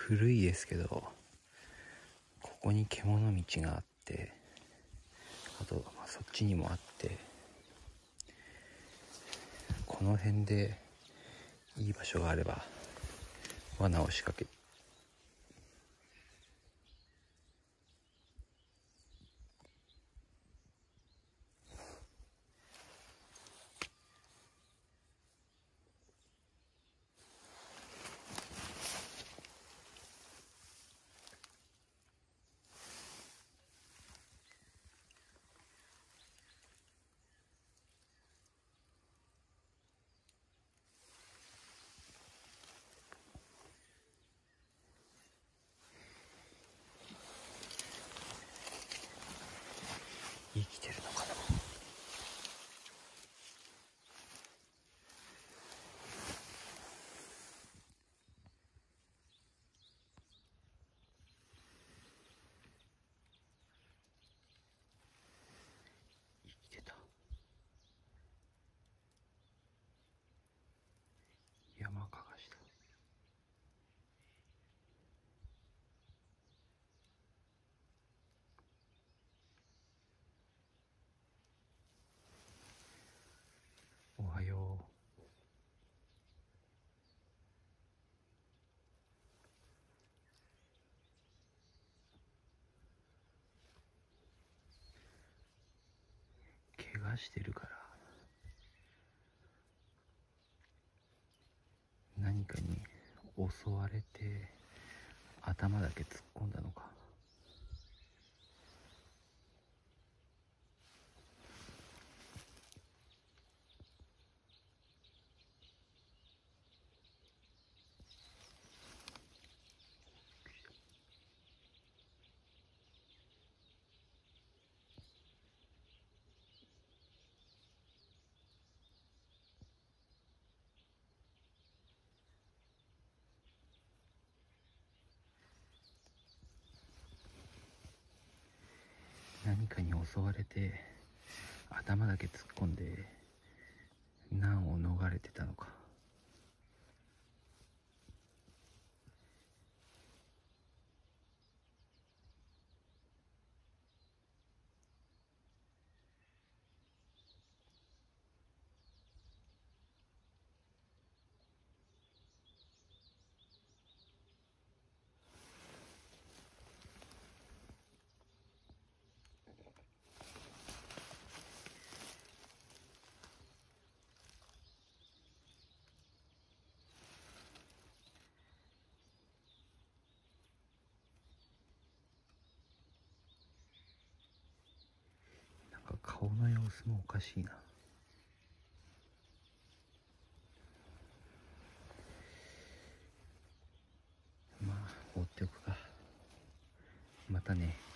古いですけど、ここに獣道があって、あと、そっちにもあって、この辺でいい場所があれば罠を仕掛けて、生きてるのかな。生きてた。山かがした。おはよう。怪我してるから何かに襲われて頭だけ突っ込んだのか。何かに襲われて頭だけ突っ込んで難を逃れてたのか。なんか顔の様子もおかしいな。まあ放っておくか。またね。